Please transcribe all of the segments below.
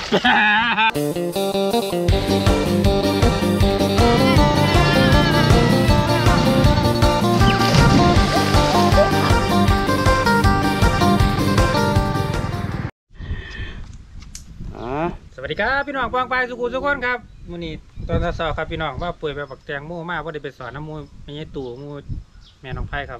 สวัสดีครับพี่น้องปองปลายสุขุมสุขคนครับมื้อนี้ตอนเช้าครับพี่น้องว่าป่วยแบบบักแตงโมมากว่าได้ไปสอนน้ำมูไม่ใช่ตู่มูแม่น้องไผ่ครับ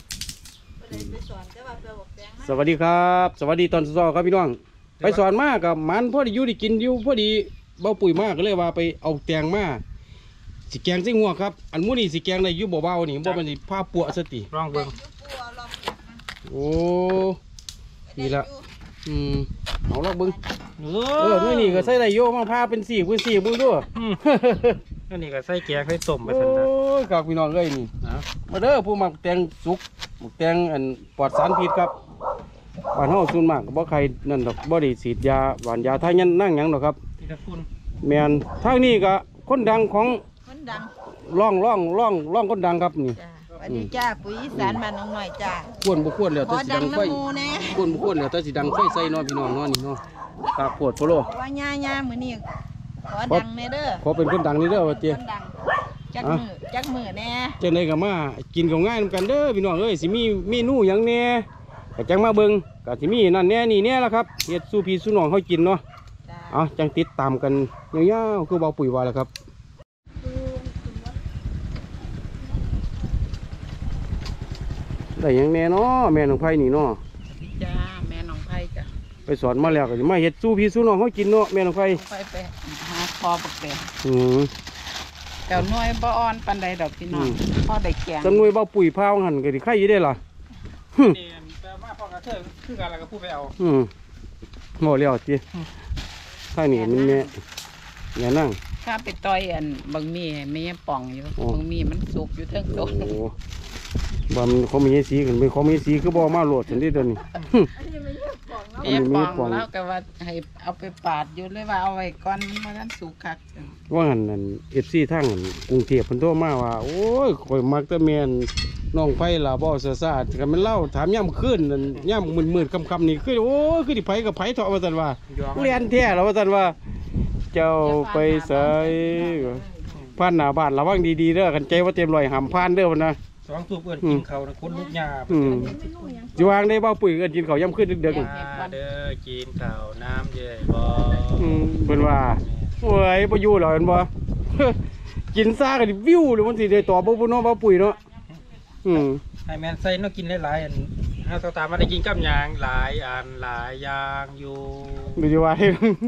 สวัสดีครับสวัสดีตอนเช้าครับพี่น้องไปสอนมากกับมันพอดีอยู่ได้กินอยู่พอดีเบาปุ๋ยมากก็เลยว่าไปเอาแตงมาสีแกงซิ่งหัวครับอันมูนี่สีแกงในยุ่เบาๆนี่บ่มันสิผ้าปัวสติร้องเบิ่งโอ้นี่ละเอาลอกเบิ้งด้วยนี่ก็ใส่ไรโยมาพาเป็น4 เป็น 4เบิ้งด้วยนี่ก็ใส่แกงใส่ต้มไปสันนะโอ้ยกับพี่น้องเลยนี่มาเด้อผู้มักแตงสุกมักแตงอันปลอดสารพิษครับบ้านเฮาส่วนมากบ่ใครนั่นดอกบ่ได้ฉีดยาหวานยาท่ายันนั่งหยังดอกครับแมนทางนี้ก็คนดังของร่องคนดังครับนี่สวัสดีจ้าปุ๋ยอีสานบ้านน้องหน่อยจ้าควรบ่ควรแล้วแต่สิดังไฟควรบ่ควรแล้วแต่สิดังไฟใส่น้องพี่น้องเนาะนี่เนาะตาปวดโพโลว่าย่ามื้อนี้ขอดังแน่เด้อขอเป็นคนดังนี่เด้อว่าเจ้จักมือแน่จังได๋ก็มากินของง่ายนำกันเด้อพี่น้องเอ้ยสิมีเมนูหยังแน่ก็จังมาเบิ่งก็สิมีนั่นแน่นี่แน่ล่ะครับเฮ็ดสู่พี่สู่น้องเฮากินเนาะจังติดตามกันยาวๆคือเบาปุ๋ยว่าล่ะครับได้ยังแน่เนาะแม่น้องไผ่นี่เนาะจ้าแม่น้องไผ่จ้ะไปสอนมาแล้วก็จะมาเฮ็ดสู้พี่สู้น้องเขากินเนาะแม่น้องไผ่ไปหาคอปักแดงเจ้าหน่วยบ่อ่อนปันใดดอกพี่น้องพ่อได้แกงจำหน่วยบ่ปุ๋ยพาวหันก็สิไข่อยู่ได้ล่ะแต่มาพ่อกระเทยคือกันแล้วก็พูดไปเอาหม้อเลี้ยวติถ้านี่มันแม่อย่านั่งข้าไปต่อยอันบางมีไม่ยังป่องอยู่บางมีมันสุกอยู่ทั้งโตบ่มันเขามีสีกันเป็นเขามีสีคือบ่มาโหลดฉันได้เดี๋ยวนี้เนี่ยป่องแล้วก็ว่าให้เอาไปปาดอยู่เลยว่าเอาไว้ก่อนมันนั้นสุกคักว่าหันนั่นFCทางกรุงเทพเพิ่นโทรมาว่าโอ้ยข่อยมักแต่แม่นน้องไผล่ะบ่ซ่าๆก็มันเล่าถามย่ำคืนนั่นย่ำมืดๆค่ำๆนี่คือโอ้ยคือสิไผกับไผเถาะว่าซั่นว่าเรียนแท้แล้วว่าซั่นว่าเจ้าไปไสผ่านหน้าบ้านระวังดีๆเด้อกันใจว่าเต็มร้อยห้ามผ่านเด้อพุ่นนะ 2 ตัวเอิ้นกินเขานะคนลูกหญ้าสิวางได้บ่ปุ๋ยเอิ้นกินข้าวย่ำขึ้นดึกๆเด้อกินข้าวน้ำเยอะบ่เพิ่นว่าโอ้ยบ่อยู่หรอกเห็นบ่กินซ่ากันวิวเลยมันสิได้ต่อบ่เนาะบ่ปุ๋ยเนาะให้แม่นใส่เนาะกินหลายๆอันถ้าตามมาได้กินกับหยังหลายอันหลายอย่างอยู่ดูสิว่า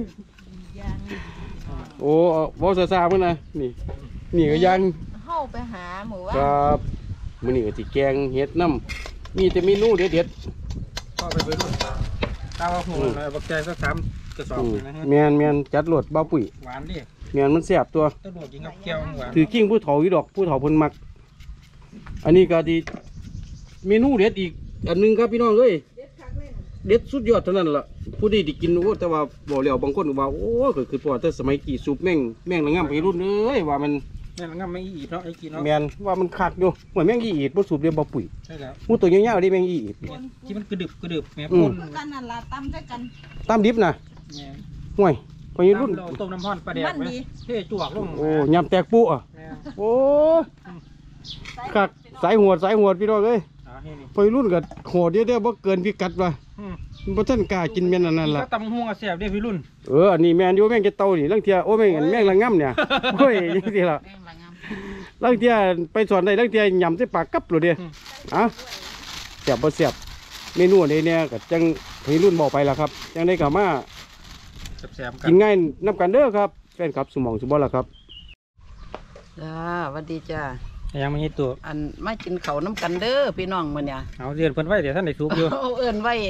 โอ้บ่ซ่าๆเพิ่นน่ะนี่ก็ยังเฮาไปหาหมู่ว่าครับมื้อนี้ก็สิแกงเฮ็ดน้ำมีแต่เมนูเด็ดๆก็ไปรุ่นตาว่าหูบักแตงสัก3 กระสอบนะฮะแม่นจัดโหลดเบาปุ๋ยหวานดิแม่นมันแซ่บตัวตะโดดกินกับแก้วหวานถือกิ้งผู้เฒ่าอยู่ดอกผู้เฒ่าเพิ่นมักอันนี้ก็ดีเมนูเด็ดอีกอันนึงครับพี่น้องเอ้ยเด็ดสุดยอดเท่านั้นล่ะผู้ที่ได้กินโอ้แต่ว่าบ่แล้วบางคนก็ว่าโอ้ก็คือพอแต่สมัยกี่สูบแม่งละง่ำไปรุ่นเอ้ยว่ามันแม่งง่ำแม่งอีดเนาะไอ้กินเนาะแม่นว่ามันขาดอยู่เหมือนแม่งอีดบ่สูบเดียวบ่ปุ๋ยใช่แล้วมูตัวยาวๆดิแม่งอีดที่มันกระดึบแม่พ่นกันนั่นล่ะตำด้วยกันตำดิบน่ะห่วยพอรุ่นต้มน้ำร้อนปลาแดกไหมเท่จวกลงโอ้ยำแตกปุ๊อ่ะโอ้ขาดสายหัวพี่น้องเอ้ยพอรุ่นกับหัวเดียวบ่เกินพิกัดว่ะบ่ท่านกล้ากินแม่นนั่นล่ะตำหัวแซ่บเด้พี่รุ่นอันนี้แม่นอยู่แม่งจะเต่านี่ลังเทียโอ้แม่งละง่ำเนี่ยโอ้ยจังซี่ล่ะลังเทียไปสอนได้ลังเทียยำใส่ปากกับโลดเด้แซ่บบ่แซ่บเมนูอันนี้เนี่ยก็จังพี่รุ่นบอกไปล่ะครับจังได้ก็มากินง่ายนำกันเด้อครับแฟนครับสมองสุบ่ล่ะครับจ้าสวัสดีจ้ายังไม่ใช่ตัวอันมากินเขาน้ำกันเด้อพี่น้องมื้อเนี่ยเอาเรียนเพิ่นไว้เดี๋ยวท่านได้สูบอยู่เอิ้นไว้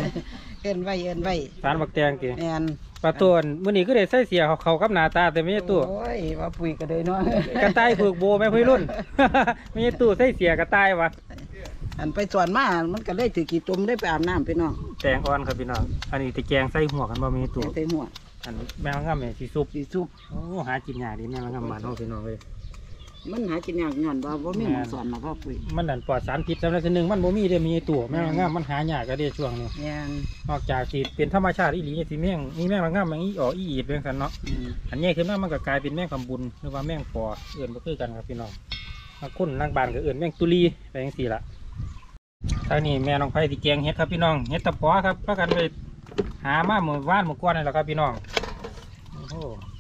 สารบักแตงกี่แม่นปลาตัวมื้อนี้ก็ได้ใส่เสียเขากับหน้าตาแต่ไม่ใช่ตัวโอ้ยว่าปุ๋ยก็ได้เนาะกระต่ายผูกโบแม่พี่รุ่นไม่ใช่ตัวใส่เสียกระต่ายวะอันไปสอนมามันก็ได้ถือกี่ตุ่มได้ไปอาบน้ำพี่น้องแตงอ่อนครับพี่น้องอันนี้ตะแกงใส่หัวกันบ่มีตัวใส่หัวอันแมงง่ำเนี่ยสีซุปโอ้หากินยากดีแมงง่ำบ้านน้องพี่น้องเลยมันหากินยากย้อนว่าบ่มีหมองสอนนะพ่อปุ๋ยมันนั่นปลอดสารพิษสำหรับหนึ่งมันบ่มีเด้มีตัวแมงละง่ามมันหายากก็ได้ช่วงนี้แม่นนอกจากที่เป็นธรรมชาติอีหลีสิแมงมีแมงละง่ามแมงอีอ๋ออีอีดเป็นกันเนาะอันนี้คือมันก็กลายเป็นแมงกำบุญหรือว่าแมงปอเอื่นก็คือกันครับพี่น้องบางคนล่างบานก็เอื่นแมงตุลีไปอย่างสี่ละทางนี้แม่น้องไผ่ที่แกงเฮ็ดครับพี่น้องเฮ็ดตะปอครับพากันไปหามาเมื่อวานเมื่อก่อนนี่แหละครับพี่น้องโอ้โห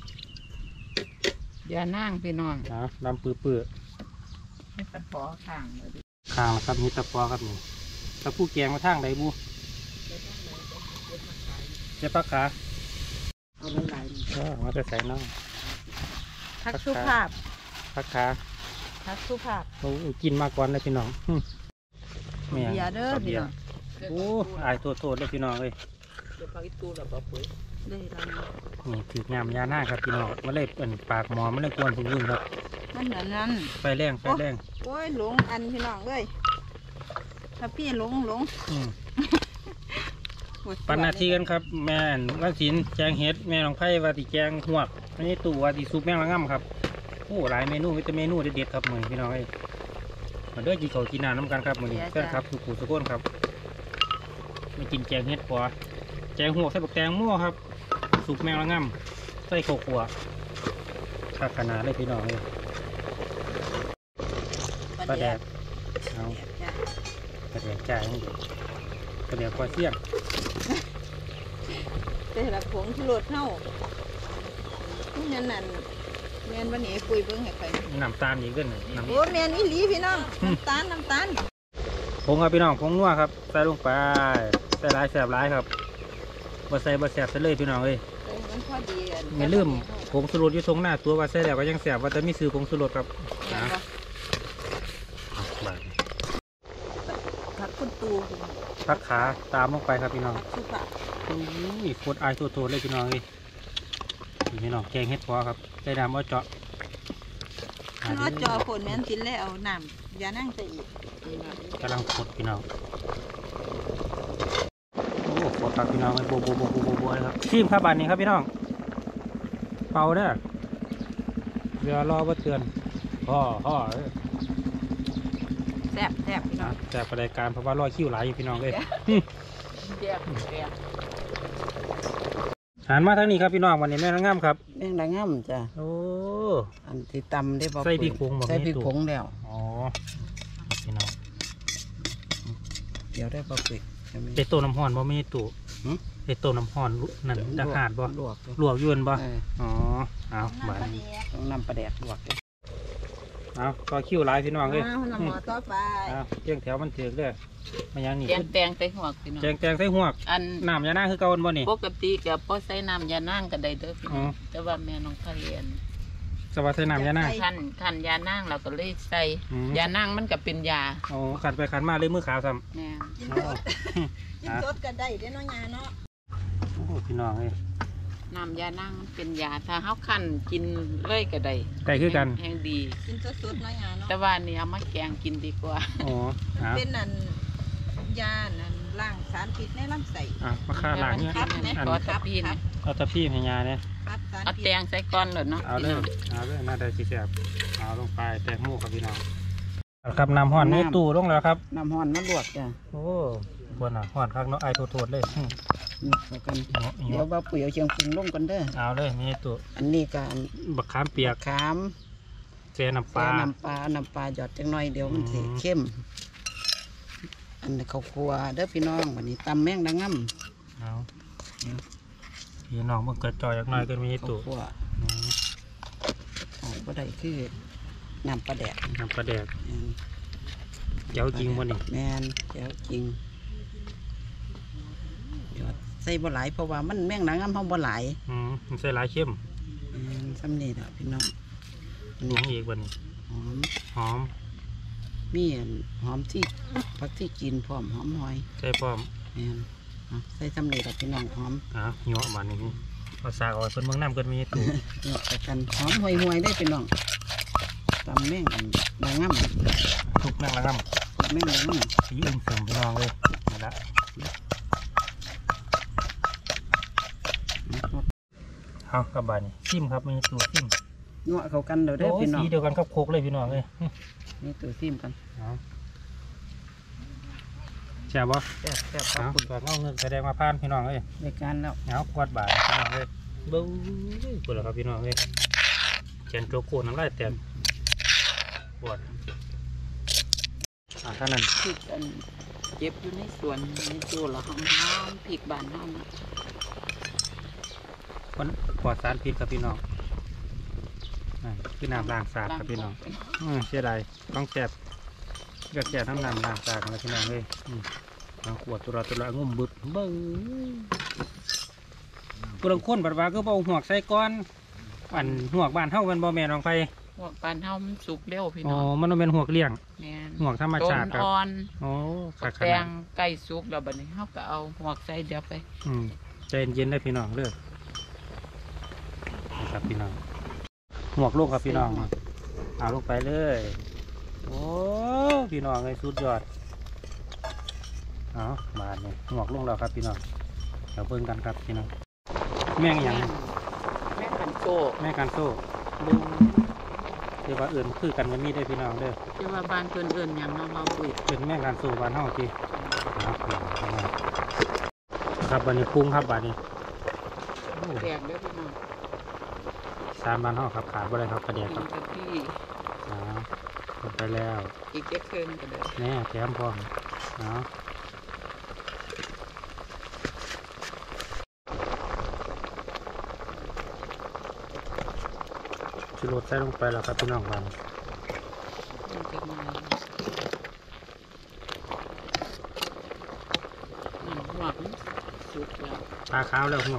อย่านั่งพี่น้องดำปื้อให้ตะปอข้างเลยๆข้างละครับมีตะปอครับนี่ตะผู้แกงมาทางใดบูเจ็บปากขาเอาหลายมาจะใส่น้องๆทักสุภาพพักขาทักสุภาพโอ้กินมาก่อนเลยพี่น้องแม่เบียร์เด้อพี่น้องโอ้อายโทษเลยพี่น้องเลยเดี๋ยวไปตู้แล้วบ่ปุ๋ยเลยแล้วนี่ถืองามยาหน้าครับพี่น้องมาเลยเป็นปากหมอมาเลยกวนพึ่งครับนั่นเหมือนนั้นไฟแรงไฟแรงโอ้ยหลงอันพี่น้องเอ้ยถ้าพี่หลงอืมปันนาทีกันครับแม่วันศิลป์แจงเฮ็ดแม่น้องไผ่ว่าติแจงหวกอันนี้ตู่ว่าติซุปแมงละง่ำครับโอ้หลายเมนูมีแต่เมนูเด็ดๆครับมือพี่น้องเอ้ยมาเด้อกินข้าวกินน้ำน้ำกันครับมือนี้แฟนครับสุขุสุขนครับมากินแจงเฮ็ดปอแจงหัวใส่บักแตงมั่วครับซุปแมงละง่ำใส่ข้าวคั่วข้าขนาดเลยพี่น้องเลยปลาแดกเอาปลาแดกจ่ายให้ดูปลาแดกปลาเสี่ยงแต่ละผงที่รดเท่าทุกนั้นนั่นแมนวันนี้ปุ๋ยเบิ่งให้ไปน้ำตาลอีกด้วยนะน้โอ้แมนอีหลีพี่น้องน้ำตาลำผงครับพี่น้องผงนัวครับใส่ลงไปใส่หลายแสบหลายครับบ่ใส่บ่แสบใส่เลยพี่น้องเอ้ยมันพอดีไม่ลืมผงสุรสอยู่ตรงหน้าตัวว่าใส่แล้วก็ยังแสบว่าแต่มีซื้อผงสุรสครับนะบาดผักคุณตูพักขาตามลงไปครับพี่น้องสุภาพอุ้ยโคตรอายโตๆเลยพี่น้องเอ้ยนี่พี่น้องแกงเห็ดพอครับใส่น้ำเอาเจาะนอจอฝนแม่นกินแล้วเอาน้ำอย่านั่งแต่อีกกำลังกดพี่น้องโอ้โหครับพี่น้องโบเลยครับชิมครับบานนี้ครับพี่น้องเป่าเด้อเดี๋ยวรอว่าเตือนพ่อแซ่บพี่น้องแต่ประเด็นการเพราะว่ารอคิวหลายอยู่พี่น้องเลยแซ่บหันมาทางนี้ครับพี่น้องวันนี้แม่นางงามครับแมงดาง่ำจ้ะโอ้อันที่ตำได้บ่ใส่พริกผงบ่ใส่พริกผงแล้วอ๋อครับพี่น้องเดี๋ยวได้บ่ปุ๋ยไอโตน้ำห่อนบ่มีตู้ไอโตน้ำห่อนนั่นจะหาดบ่ลวกลวกยวนบ่อ๋อเอาบาดต้องนำปลาแดกลวกเอาก็คิวหลายพี่น้องเลยน้ำหมอต่อไปเอาเจียงแถวมันเถือกเด้อมายังนี่แตงใส่หัวพี่น้องแจงใส่หวกอันน้ำยาหน้าคือเก่าบ่นี่ปกติกับพอใส่น้ำยานั่งก็ได้เด้อพี่อ๋น้อองแต่ว่าแม่น้องพะเรียนสวัสดีน้ำยาหน้าขันยานั่งเราก็เลยใส่อืมยานั่งมันก็เป็นยาโอ้ขันไปขันมาเลยมือขาวซ้ำแม่กินสดกินสดก็ได้เด้อน้องยาเนาะโอ้พี่น้องเลยน้ำยานั่งมันเป็นยาถ้าเฮาคั่นกินเลยก็ได้ไก่คือกันแห้งดีกินสดๆน้องยาเนาะแต่ว่านี่เอามาแกงกินดีกว่าโอ้เอาเป็นนั่นยานั่นล้างสารพิษในลำไส้มาฆ่าหลังเนี่ยครับแม่อันขอตะพีนเอาตะพี่ให้ยาเนี่ยครับสารเอาพิษแตงใส่ก้อนเลยเนาะเอาเลยน่าได้สิแสบเอาลงไปแตงโมครับพี่น้องครับน้ำห่อนในตู้ลงแล้วครับน้ำห้อนมาลวกจ้ะโอ้บนอ่ะห่อนข้างเนาะไอโทษเลยนี่แล้วกันเดี๋ยวบ่ปุ๋ยเอาเชียงปรุงลงกันเด้อเอาเลยนี่ตู้อันนี้ก็อันบักขามเปียกขามเจน้ำปปลาลาน้ำปลาหยอดจังหน่อยเดี๋ยวมันสิอืมเข้ม อันนี้ข้าวคั่วเด้อพี่น้องวันนี้ตำแมงดังง่เอาพี่น้องมันเกิดจอยจากหน้อยก็มีำข้าวตู้คั่วออกก็ได้คือน้ำปลาแดกน้ำปลาแดกเจ้าจริงบ่นี่แมนเจ้าจริงหยอดใส่บ่หลายเพราะว่ามันแมงดังง่ำเฮาบ่หลายมันใส่หลายเข้มซ้ำนี่แหละพี่น้องหยังอีกบ่นี่หอมหอมมีอันหอมที่ผักที่กินพร้อมหอมหอยใส่พร้อมแมนเอาใส่ซ้ำนี่แหละพี่น้องหอมเหยาะมานี่เอาสากเอาไว้เพิ่นเมืองน้ำเกินมีตู้เหยาะไปกันหอมห่วยๆได้พี่น้องตำแมงอันดังง่ำทุกแม่งละครับแมงดังง่ำสีอื่นเสริมพี่น้องเลยนี่ละเอากระบานี่ซิมครับมีตัวซิมนัวเข้ากันเดี๋ยวได้โอ้พี่น้องสีเดียวกันกับโคกเลยพี่น้องเลยนี่ตัวซิมกันเอาแช่บบ่แซ่บคเอารับคุณตัวเงาเงินแสดงมาผ่านพี่น้องเลยในการแล้วเอากวาดบาทพี่น้องเลยเบิ้งปวดแล้วครับพี่น้องเลยเขียนโจโก้น้ำลายแตกปวดเท่านั้นพริกอันเก็บอยู่ในสวนในโซ่ละหอมๆพริกบานเฮานะคนปลอดสารพิษครับพี่น้องคือน้ำล้างสะอาดครับพี่น้องเสียดายต้องแสบเกิดแสบทั้งน้ำล้างสะอาดกันแล้วพี่น้องเลยบางขวดตัวละงุ่มบึดเบิ้งผู้ลังคนบัดว่าก็เอาหัวกใส่ก้อนอันหัวกบ้านเท่ากันบ่แม่น้องไฟพวกปานเฮามันสุกเร็วพี่อ๋อน้องมันต้องเป็นหัวกเลี้ยงแม่นหัวกธรรมต้ชาตินครับอ่อนโอ้ขาดขแตนาดงใกล้สุกแล้วบัดนี้เฮาก็เอาหวกใส่เดี๋ยวไปใจเย็นๆได้พี่น้องเด้อนี่ครับพี่น้องหัวกลูกครับพี่น้องเอาลงไปเลยโอ้พี่น้องเลยสุดยอดเอาบาดเนี่ยหัวกลงแล้วครับพี่น้องเดี๋ยวเบิ่งกันครับพี่น้องแม่งหยังแม่ขันโซแม่การโซ่ดูเดี๋ยวว่าอื่นคือกันมันมีได้อพี่น้องเด้อที่ว่าบ้านเพิ่นเอิ้นหยังเนาะเราปุ๋ยเป็นแม่การโซ่บ้านเฮาทีครับบัดนี้ปรุงครับบัดนี้แดกเด้อพี่น้องสามบ้านเฮาครับขาดบ่ได้ครับประเดี๋ยวกิคน รับกะทิลงไปแล้วอีกเจ็ดเครื่องก็ได้แน่แถมพร้อมเอาชูรสใส่ลงไปแล้วครับพี่น้องบ้านมันจะมาหวกสุกแล้วปลาขาวแล้วหัว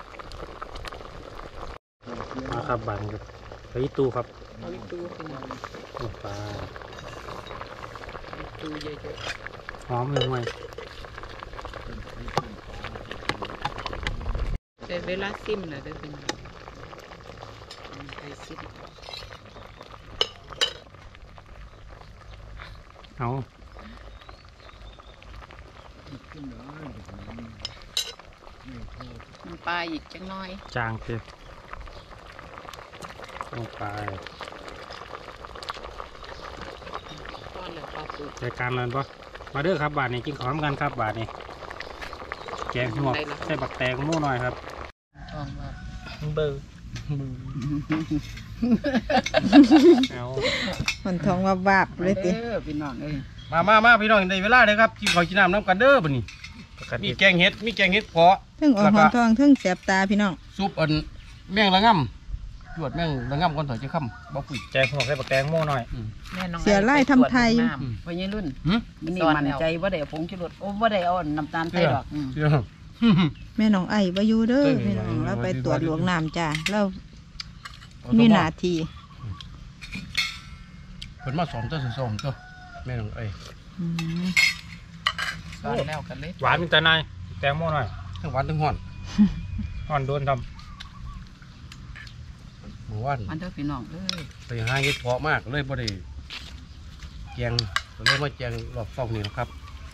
มาครับบ้านครับไปอีตู้ครับเอาอีกตู้พี่น้องลงไปอีกตู้เยอะหอมเลยห่วยๆแต่เวลาซิมน่ะเด้อพี่น้องใส่ซิมเอาน้ำปลาอีกจังน้อยจางเต็มลงไปก้อนแล้วปลาสุกรายการนั้นปะมาเด้อครับบาทนี้กินของกันครับบาทนี้แกงหัวกใส่บักแตงหมู่หน่อยครับทองว่าเบอร์เอามันท้องว่าบาบเลยติพี่น้องเอ้ยมาพี่น้องได้เวลาเลยครับกินข้าวกินน้ำน้ำกันเด้อบัดนี้ปกติมีแกงเห็ดเพาะทั้งออกหอนทองทั้งแสบตาพี่น้องซุปอันแมงละง่ำจวดแมงละง่ำก่อนถอยจะค่ำบ่ปุ๋ยแกงหัวกใส่บักแตงหมู่หน่อยแม่น้องเสียไล่ทำไทยวัยรุ่นหึมันนี่มันใจว่าได้เอาผงชูรสโอ้ว่าได้เอาน้ำตาลใส่ดอกเชื่อแม่น้องไอ้บาอยู่เด้อเอ้ยพี่น้องว่าอยู่เราไปว่าอยู่ตรวจหลวงน้ำจ้าเราเอามีตัวหน้าที่เพิ่นมาสอนตัวสอนตัวแม่น้องเอ้ยอืมตอนแล้วกันเลยหวานมีแต่นายแตงหมู่หน่อยทั้งหวานทั้งห้อนอ่อนโดนทหมู่บ้านมันเด้อพี่น้องเอ้ยไปหาเห็ดเพาะมากเลยบ่ได้แกงเลยมาแกงรอบฟองนี่นะครับ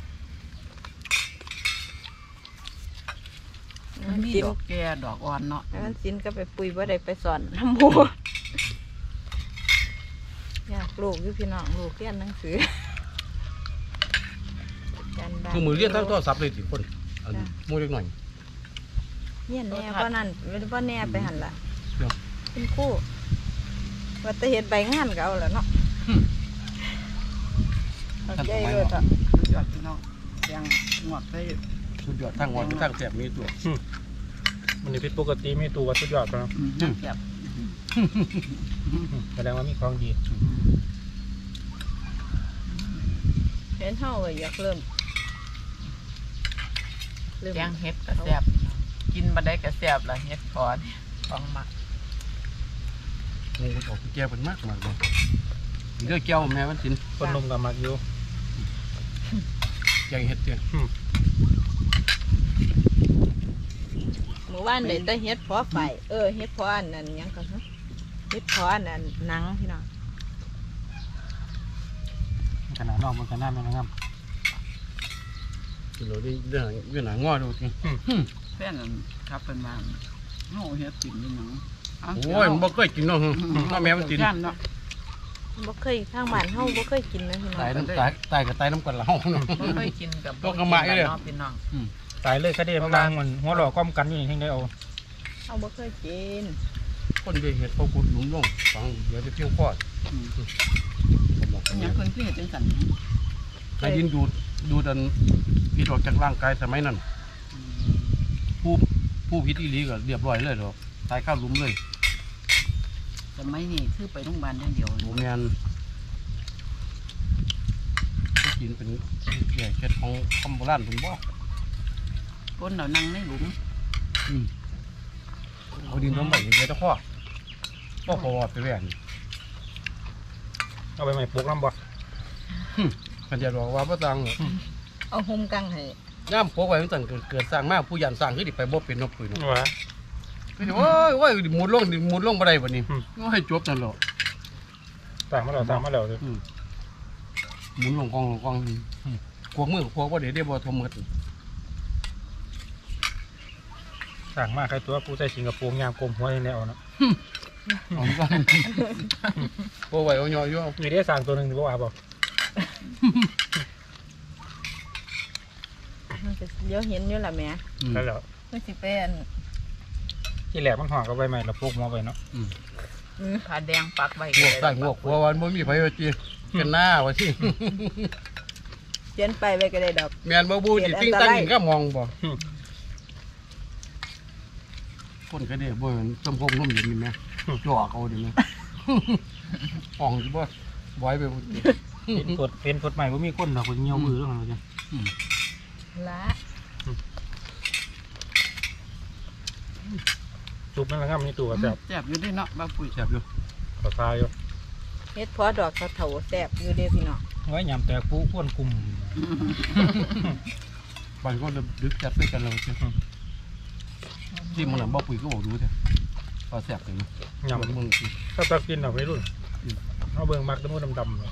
มันมีดอกแก่ดอกอ่อนเนาะแล้วสินก็ไปปุยว่าได้ไปสอนน้ำหมูอยากลูกอยู่พี่น้องลูกเรียนหนังสือการบ้านคือมือเลี้ยงทั้งโทรศัพท์เลยสิคนอันหมูเล็กหน่อยเรียนแน่เพราะนั่นเพราะแน่ไปหันละเดี๋ยวเป็นครู่ว่าจะเห็ดใบงานก็เอาแล้วเนาะเอาใจเลยเถอะสุดยอดพี่น้องแกงหวกได้สุดยอดทั้งหวานทั้งแสบมีตัวำมันนี่ผิดปกติมีตัววัตถุยอดครับแบบแสดงว่ามีของดีเห็นเท่าเลยอยากเริ่มแกงเห็ดกระแซบกินมาได้กระแซบละเห็ดคอนของหมักงูออกแก้วเป็นมากมากเลยเลือกแก้วแม่วันศิลป์คนนมกับมักอยู่แกงเห็ดเจ้าหมู่บ้านเลยแต่เฮ็ดเพาะไฟเฮ็ดเพาะอันนั้นหยังกันฮะเฮ็ดเพาะอันนั้นหนังพี่น้องขนาดนอกมันขนาดแม่นะครับเราได้เรื่องหนังง้อดูจริงเพื่อนครับเป็นมาโอ้เฮ็ดสิ่งนี้หนังโอ้ยมันบ่เคยกินเนาะน้าแม่มันกินเนาะบ่เคยทางบ้านเฮาบ่เคยกินนะพี่น้องตายน้ำตายกับตายน้ำกันละเฮาเนาะบ่เคยกินกับต้องกระหม่อมเลยพี่น้องตายเลยคดีมันดังมันหัวหลอกก้อมกันนี่ทิ้งได้เอาเฮาบ่เคยกินคนเดียวเห็ดเขาขุดหลุมลงฟังเดี๋ยวจะเที่ยวคอดยังคนที่เห็นจังสันให้ดินดูดันพิษออกจากร่างกายสมัยนั้นผู้พิษอีหลีก็เรียบร้อยเลยหรอกตายข้าวหลุมเลยสมัยนี้คือไปโรงพยาบาลอย่างเดียวโมแมนกินเป็นแก่เช็ดของคำโบราณผมบอกคนเรานั่งในหลุมเอาดินล้มไปอย่างเงี้ยตะข้อก็พอไปแหวนเอาไปใหม่ปลูกน้ำบ่มันจะบอกว่าพระตังเอาห่มกังให้ย่ามพกไว้ตั้งแต่เกิดสร้างมากผู้ยันสร้างคือดิไปบ่เป็นนกปืนวะคือโอ้ยมุดลงบ่ได้บัดนี้ก็ให้จบนั่นแหละสั่งมาแล้วเลยหมุนลงกองพวกมือพวกว่าเดี๋ยวได้บ่ทมหมดสั่งมาใครตัวกูใส่สิงคโปร์ยางกลมหัวในแนวเนาะเอาก็พวกไว้เอาย่อมีได้สั่งตัวหนึ่งหรือว่าบ่มันจะเดี๋ยวเห็นอยู่ล่ะแม่แล้วแล้วมันสิเป็นที่แหลกมันห่อกับใบใหม่เราปลูกมาไปเนาะผ้าแดงปักไว้งวกใต้งวกหัววันบ่มีไผว่าจีเป็นหน้าว่าที่เขียนไปไว้ก็ได้ดอกแม่นบ่บูสิติ้งตั้งก็มองบ่คนก็ได้บ่จมพงนุ่มอยู่นี่แม่จ่อเอาดิแม่อ่องสิบ่บ่อยไปเป็นกฎใหม่ว่ามีคนเราคนเงียวมือเรื่องอะไรกันละซุปนั่นแหละครับนี่ตัวแซ่บแซ่บอยู่ด้วยเนาะบ้าปุ๋ยแซ่บอยู่ขอทายอยู่เฮ็ดพอดอกกระเถาแซ่บอยู่เด้อพี่น้องไว้ยำแต่ผู้อ้วนกลุ่มบางคนดึกจัดด้วยกันแล้วที่มันบ่ปุ๋ยก็บอกดูแต่ว่าแซ่บจังยำมึงถ้าตักกินเอาไปรุ่นเอาเบิ่งมักตะมูดำๆเลย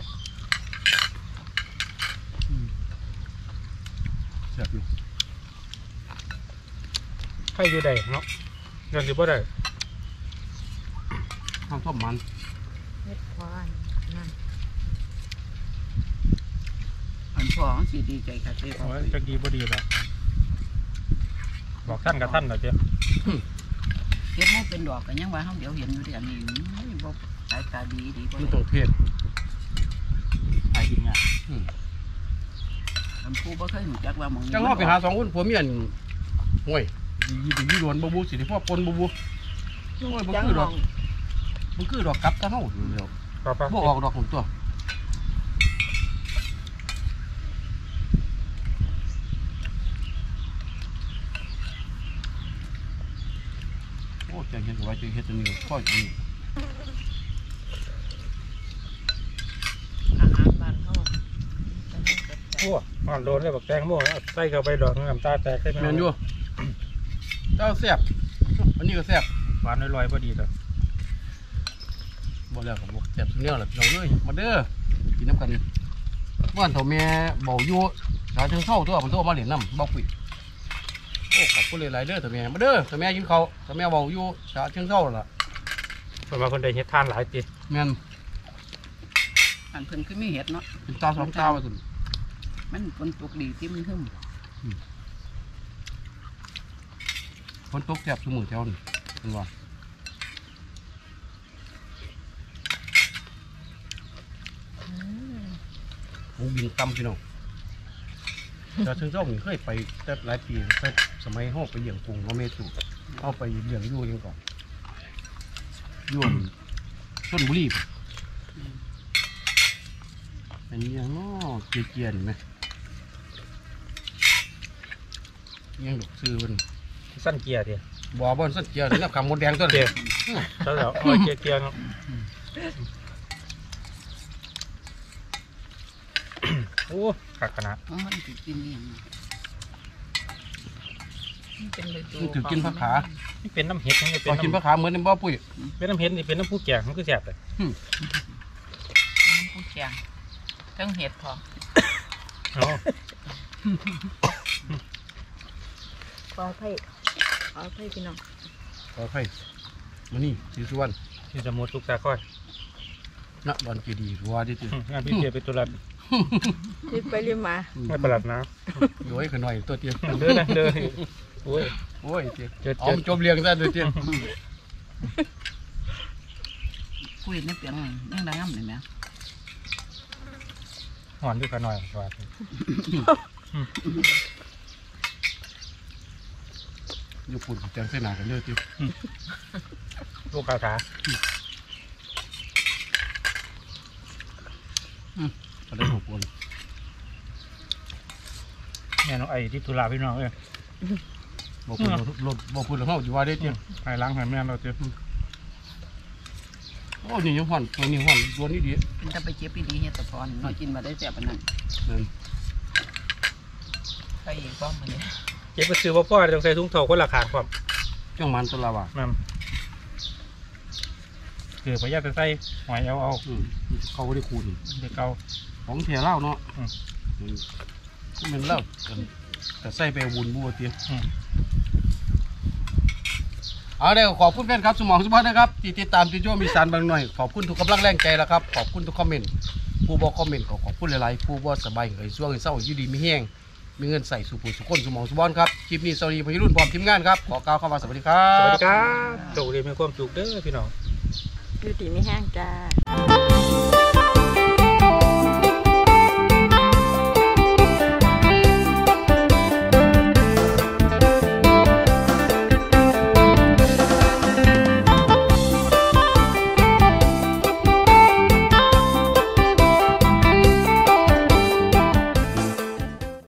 แซ่บอยู่ใครอยู่ใดเนาะเงินสิบ่ได้ข้าวต้มมันเฮ็ดพอนั่นอันพ่อสิดีใจค่ะเจ้เอาไว้จะดีบ่ดีหรอกบอกท่านกับท่านหน่อยเจ้าเฮ็ดมันเป็นดอกกันยังว่าเฮาเดี๋ยวเห็นอยู่ที่อันนี้บ่สายตาดีบ่มันต้องเทศขายกินงานอันผู้บ่เคยรู้จักว่าหมองจังว่าไปหาสองคนผัวเมียนห่วยยี่โดนบ่บูสิที่พ่อปนบ่บูโอ้ยบ่จังคือหดออกงบ่คือดอกกับตะเฮาอยู่แล้วป้าบ่ออกดอกของตัวโอ้ใจเฮ็ดไว้ใจเฮ็ดตัวนี้พ่อจริงอาหารบ้านเฮาโอ้มันโดนเลยบอกแตงโมใส่เข้าไปดอกน้ำตาแตกได้ไหมแม่นอยู่เจ้าแซ่บอันนี้ก็แซ่บหวานลอยๆพอดีเลยบ่แล้วก็บ่แซ่บสุดแนวล่ะพี่น้องเอ้ยมาเด้อกินน้ำกันว่านเฒ่าแม่เบาอยู่หาถึงเท่าตัวมันตัวมาเล่นน้ำบ่ปุ๋ยโอ้ขอบคุณหลายๆเด้อเฒ่าแม่มาเด้อเฒ่าแม่กินข้าวเฒ่าแม่เบาอยู่หาถึงเท่าล่ะเพราะว่าคนใดเฮ็ดทานหลายตีแม่นอันเพิ่นคือมีเห็ดเนาะเป็นตาสองตาว่าซั่นมันฝนตกดีที่มันหึมฝนตกแซ่บซุมื้อแถวนี้เพิ่นว่าหูบินต่ำพี่น้องแต่ถึงเท่านี่เคยไปแต่หลายปีแต่สมัยเฮาไปเลี้ยงกุ้งบ่แม่ตู่เฮาไปเลี้ยงอยู่ยังก่อนอยู่ชลบุรีเป็นยังน้อเกียนไหมยังดอกซื้อมันสั้นเกียร์เดียวบ่อบ่นสักเกียร์นี่คำมดแดงตัวเดียวเจ้าแล้วเอาเกียร์เนาะโอ้ขักขนาดมันสิกินอีหยังเป็นเลยมันถือกินผักขานี่เป็นน้ำเห็ดนี่เป็พอน กินผักขาเหมือนในบ่อปุ้ยเป็นน้ำเห็ดนี่เป็นน้ำผู้แก่มันก็แสบเลยผู้แข่งทั้งเห็ดพออ๋อขอให้พี่น้องขอให้มานี่สีสุวรรณที่สมุทรสุขสาครณดอนเจดีย์รัวดิจิงานพิเศษเป็นตัวรัดรีบไปรีบมาไม่ประหลัดนะโดยกันหน่อยตัวเตี้ยเดินนะเดินโอ้ยโอ้ยเตี้ยเจ็ดเอาจมเรียงซะตัวเตี้ยคุยในเปียงยังดังง่ำเลยไหมหอนด้วยกันหน่อยว่าอยู่ปุ่นแจงเส้นหนากันเยอะเตี้ยลูกคาถาก็ได้หัวปนแม่น้องไอ้ที่ตุลาพี่น้องเอ้ยบอกพูดรถบอกพูดแล้วเขาอยู่ว่าได้เตี้ยภายหล้างให้แม่เราเจอโอ้นี่ยังห่อนตัวนี้ห่อนตัวนี้ดีมันจะไปเจ็บปีดีเฮ็ดตะพอนน้อยกินมาได้แซ่บปานนั้นนั่นใครอีกบ้างมันเนี่ยเก็บไปซื้อพ่อต้องใส่ถุงเท้าคนละขาดความจ้องมันตัวละว่ะนั่นคือพยายามจะใส่หอยเอาเขาก็ได้คูณเด็กเก่าของเทียเล่าเนาะอืมมันเล่าแต่ใส่ไปบุญบัวเตี้ย เอาได้ขอบคุณแฟนครับสมองสมบัตินะครับที่ติดตามที่ช่วยมีสารบางหน่อยขอบคุณทุกกำลังแรงใจแล้วครับขอบคุณทุกคอมเมนต์ผู้บอกคอมเมนต์ขอบคุณหลายๆผู้บอกสบายเอ่ยช่วงเศร้าอยู่ดีมีแห้งมีเงินใส่สู่ผู้สุขคนสมองสมบัติครับคลิปนี้สวัสดีพี่รุ่นพร้อมทีมงานครับขอกล่าวคำว่าสวัสดีครัสวัสบดีครับโชคดีมีความสุขเด้อพี่น้องอยู่ดีไม่แห้งจ้า